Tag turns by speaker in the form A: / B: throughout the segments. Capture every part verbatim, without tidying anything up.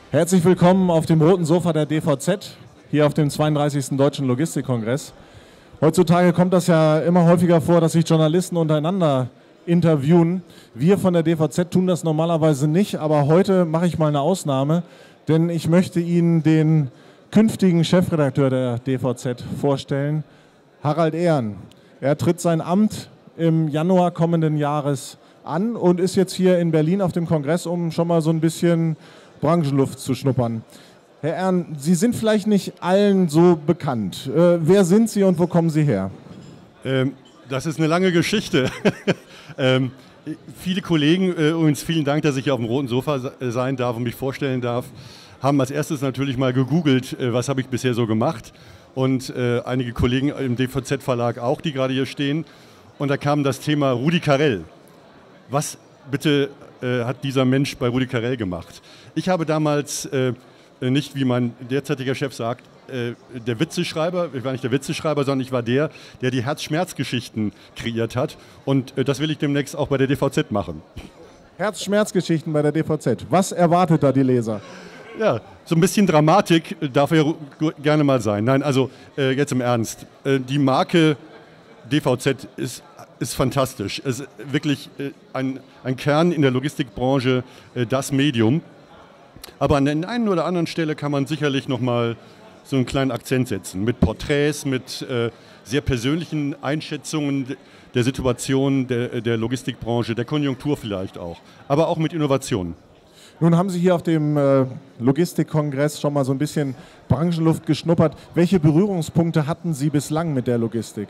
A: Herzlich willkommen auf dem roten Sofa der D V Z, hier auf dem zweiunddreißigsten Deutschen Logistikkongress. Heutzutage kommt das ja immer häufiger vor, dass sich Journalisten untereinander interviewen. Wir von der D V Z tun das normalerweise nicht, aber heute mache ich mal eine Ausnahme, denn ich möchte Ihnen den künftigen Chefredakteur der D V Z vorstellen, Harald Ehren. Er tritt sein Amt im Januar kommenden Jahres an und ist jetzt hier in Berlin auf dem Kongress, um schon mal so ein bisschen Branchenluft zu schnuppern. Herr Ehren, Sie sind vielleicht nicht allen so bekannt. Äh, wer sind Sie und wo kommen Sie her?
B: Ähm, das ist eine lange Geschichte. ähm, viele Kollegen, äh, übrigens vielen Dank, dass ich hier auf dem roten Sofa sein darf und mich vorstellen darf, haben als erstes natürlich mal gegoogelt, äh, was habe ich bisher so gemacht. Und äh, einige Kollegen im D V Z-Verlag auch, die gerade hier stehen. Und da kam das Thema Rudi Carrell. Was bitte äh, hat dieser Mensch bei Rudi Carrell gemacht? Ich habe damals äh, nicht, wie mein derzeitiger Chef sagt, äh, der Witzeschreiber, ich war nicht der Witzeschreiber, sondern ich war der, der die Herz-Schmerz-Geschichten kreiert hat. Und äh, das will ich demnächst auch bei der D V Z machen.
A: Herz-Schmerz-Geschichten bei der D V Z. Was erwartet da die Leser?
B: Ja, so ein bisschen Dramatik darf ja gerne mal sein. Nein, also äh, jetzt im Ernst. Äh, die Marke D V Z ist, ist fantastisch. Es ist wirklich äh, ein, ein Kern in der Logistikbranche, äh, das Medium. Aber an der einen oder anderen Stelle kann man sicherlich noch mal so einen kleinen Akzent setzen. Mit Porträts, mit äh, sehr persönlichen Einschätzungen der Situation der, der Logistikbranche, der Konjunktur vielleicht auch. Aber auch mit Innovationen.
A: Nun haben Sie hier auf dem äh, Logistikkongress schon mal so ein bisschen Branchenluft geschnuppert. Welche Berührungspunkte hatten Sie bislang mit der Logistik?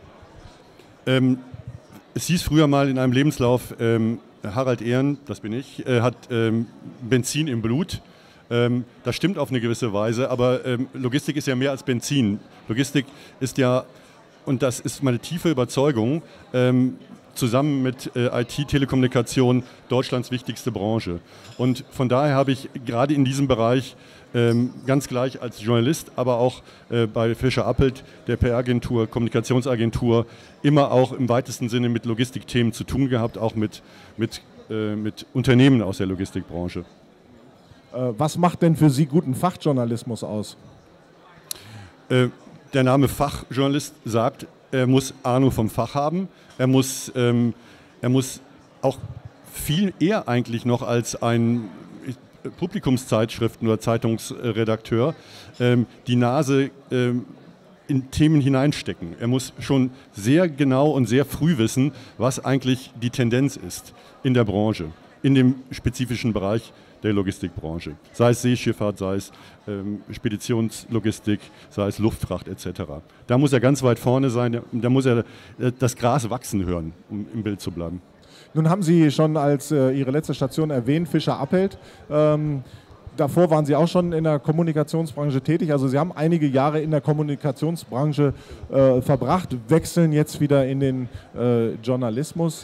B: Ähm, es hieß früher mal in einem Lebenslauf, ähm, Harald Ehren, das bin ich, äh, hat ähm, Benzin im Blut. Ähm, das stimmt auf eine gewisse Weise, aber ähm, Logistik ist ja mehr als Benzin. Logistik ist ja, und das ist meine tiefe Überzeugung, ähm, zusammen mit äh, I T, Telekommunikation Deutschlands wichtigste Branche. Und von daher habe ich gerade in diesem Bereich ähm, ganz gleich als Journalist, aber auch äh, bei Fischer Appelt, der P R-Agentur, Kommunikationsagentur, immer auch im weitesten Sinne mit Logistikthemen zu tun gehabt, auch mit, mit, äh, mit Unternehmen aus der Logistikbranche.
A: Äh, was macht denn für Sie guten Fachjournalismus aus?
B: Äh, der Name Fachjournalist sagt, er muss Ahnung vom Fach haben. Er muss, ähm, er muss auch viel eher eigentlich noch als ein Publikumszeitschriften- oder Zeitungsredakteur ähm, die Nase ähm, in Themen hineinstecken. Er muss schon sehr genau und sehr früh wissen, was eigentlich die Tendenz ist in der Branche, in dem spezifischen Bereich der Logistikbranche. Sei es Seeschifffahrt, sei es ähm, Speditionslogistik, sei es Luftfracht et cetera. Da muss er ganz weit vorne sein, da muss er äh, das Gras wachsen hören, um im Bild zu bleiben.
A: Nun haben Sie schon als äh, Ihre letzte Station erwähnt, Fischer Appelt. Ähm, davor waren Sie auch schon in der Kommunikationsbranche tätig. Also Sie haben einige Jahre in der Kommunikationsbranche äh, verbracht, wechseln jetzt wieder in den äh, Journalismus.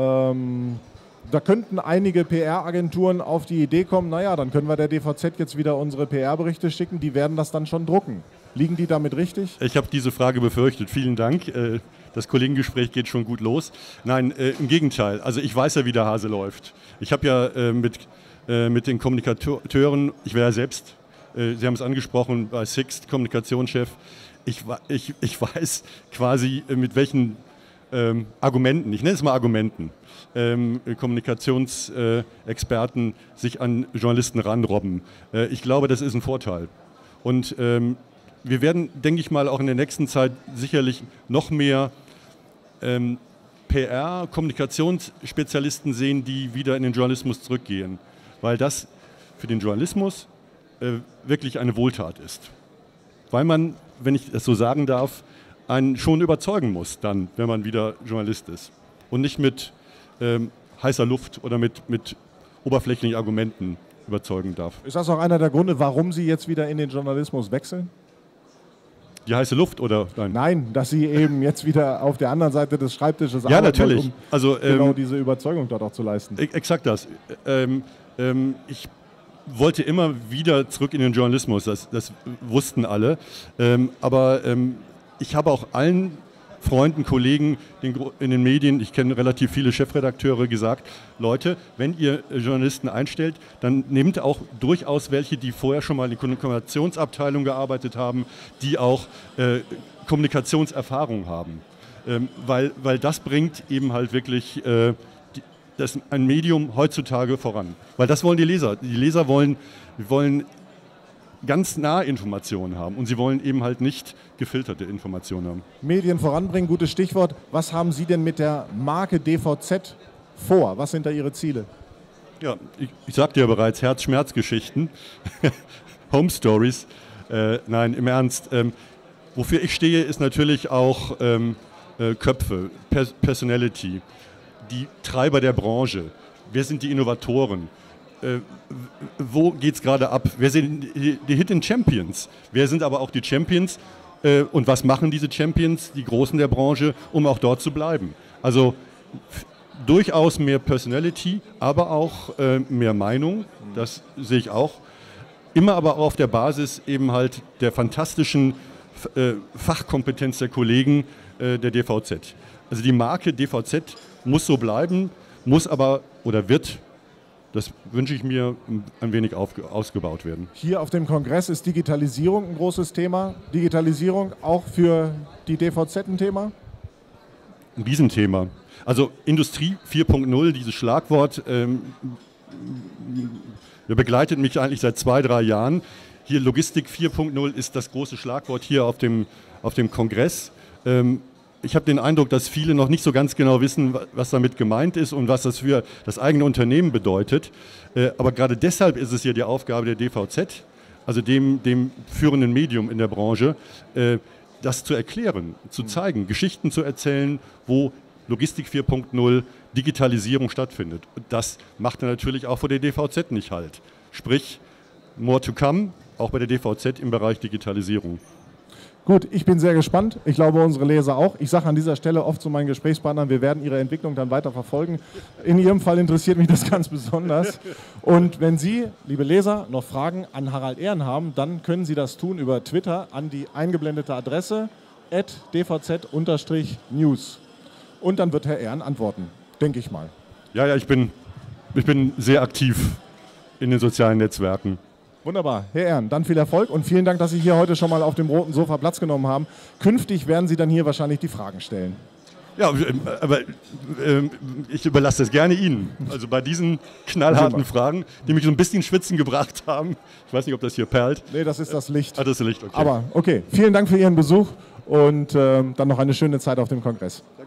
A: Ähm, Da könnten einige P R-Agenturen auf die Idee kommen, naja, dann können wir der D V Z jetzt wieder unsere P R-Berichte schicken, die werden das dann schon drucken. Liegen die damit richtig?
B: Ich habe diese Frage befürchtet. Vielen Dank. Das Kollegengespräch geht schon gut los. Nein, im Gegenteil. Also ich weiß ja, wie der Hase läuft. Ich habe ja mit, mit den Kommunikateuren, ich wäre ja selbst, Sie haben es angesprochen, bei Sixt, Kommunikationschef, ich, ich, ich weiß quasi mit welchen ähm, Argumenten, ich nenne es mal Argumenten, Ähm, Kommunikationsexperten äh, sich an Journalisten ranrobben. Äh, ich glaube, das ist ein Vorteil. Und ähm, wir werden, denke ich mal, auch in der nächsten Zeit sicherlich noch mehr ähm, P R, Kommunikationsspezialisten sehen, die wieder in den Journalismus zurückgehen. Weil das für den Journalismus äh, wirklich eine Wohltat ist. Weil man, wenn ich das so sagen darf, einen schon überzeugen muss, dann, wenn man wieder Journalist ist. Und nicht mit Ähm, heißer Luft oder mit, mit oberflächlichen Argumenten überzeugen darf.
A: Ist das auch einer der Gründe, warum Sie jetzt wieder in den Journalismus wechseln?
B: Die heiße Luft oder nein?
A: Nein, dass Sie eben jetzt wieder auf der anderen Seite des Schreibtisches
B: ja,
A: arbeiten,
B: natürlich.
A: um
B: also, ähm,
A: genau diese Überzeugung dort auch zu leisten.
B: Exakt das. Ähm, ähm, ich wollte immer wieder zurück in den Journalismus, das, das wussten alle. Ähm, aber ähm, ich habe auch allen Freunden, Kollegen in den Medien, ich kenne relativ viele Chefredakteure, gesagt, Leute, wenn ihr Journalisten einstellt, dann nehmt auch durchaus welche, die vorher schon mal in der Kommunikationsabteilung gearbeitet haben, die auch äh, Kommunikationserfahrung haben. Ähm, weil, weil das bringt eben halt wirklich äh, die, das, ein Medium heutzutage voran. Weil das wollen die Leser. Die Leser wollen, wollen ganz nah Informationen haben und sie wollen eben halt nicht gefilterte Informationen haben.
A: Medien voranbringen, gutes Stichwort. Was haben Sie denn mit der Marke D V Z vor? Was sind da Ihre Ziele?
B: Ja, ich, ich sagte ja bereits, Herz-Schmerz-Geschichten, Home Stories. Äh, nein, im Ernst. Ähm, wofür ich stehe, ist natürlich auch ähm, äh, Köpfe, Pers Personality, die Treiber der Branche. Wer sind die Innovatoren? Äh, wo geht es gerade ab? Wer sind die, die Hidden Champions? Wer sind aber auch die Champions? Äh, und was machen diese Champions, die Großen der Branche, um auch dort zu bleiben? Also durchaus mehr Personality, aber auch äh, mehr Meinung, das sehe ich auch. Immer aber auch auf der Basis eben halt der fantastischen äh, Fachkompetenz der Kollegen äh, der D V Z. Also die Marke D V Z muss so bleiben, muss aber oder wird, das wünsche ich mir, ein wenig ausgebaut werden.
A: Hier auf dem Kongress ist Digitalisierung ein großes Thema. Digitalisierung auch für die D V Z ein Thema?
B: Ein Riesenthema. Also Industrie vier Punkt null, dieses Schlagwort, ähm, begleitet mich eigentlich seit zwei, drei Jahren. Hier Logistik vier Punkt null ist das große Schlagwort hier auf dem, auf dem Kongress. Ähm, Ich habe den Eindruck, dass viele noch nicht so ganz genau wissen, was damit gemeint ist und was das für das eigene Unternehmen bedeutet. Aber gerade deshalb ist es hier die Aufgabe der D V Z, also dem, dem führenden Medium in der Branche, das zu erklären, zu zeigen, Geschichten zu erzählen, wo Logistik vier Punkt null, Digitalisierung stattfindet. Und das macht dann natürlich auch vor der D V Z nicht halt. Sprich, more to come, auch bei der D V Z im Bereich Digitalisierung.
A: Gut, ich bin sehr gespannt. Ich glaube, unsere Leser auch. Ich sage an dieser Stelle oft zu meinen Gesprächspartnern, wir werden ihre Entwicklung dann weiter verfolgen. In Ihrem Fall interessiert mich das ganz besonders. Und wenn Sie, liebe Leser, noch Fragen an Harald Ehren haben, dann können Sie das tun über Twitter an die eingeblendete Adresse at d v z news. Und dann wird Herr Ehren antworten, denke ich mal.
B: Ja, ja, ich bin, ich bin sehr aktiv in den sozialen Netzwerken.
A: Wunderbar. Herr Ehren, dann viel Erfolg und vielen Dank, dass Sie hier heute schon mal auf dem roten Sofa Platz genommen haben. Künftig werden Sie dann hier wahrscheinlich die Fragen stellen.
B: Ja, aber äh, ich überlasse das gerne Ihnen. Also bei diesen knallharten Fragen, die mich so ein bisschen schwitzen gebracht haben. Ich weiß nicht, ob das hier perlt.
A: Nee, das ist das Licht.
B: Ah, das ist das Licht, okay.
A: Aber okay, vielen Dank für Ihren Besuch und äh, dann noch eine schöne Zeit auf dem Kongress. Danke.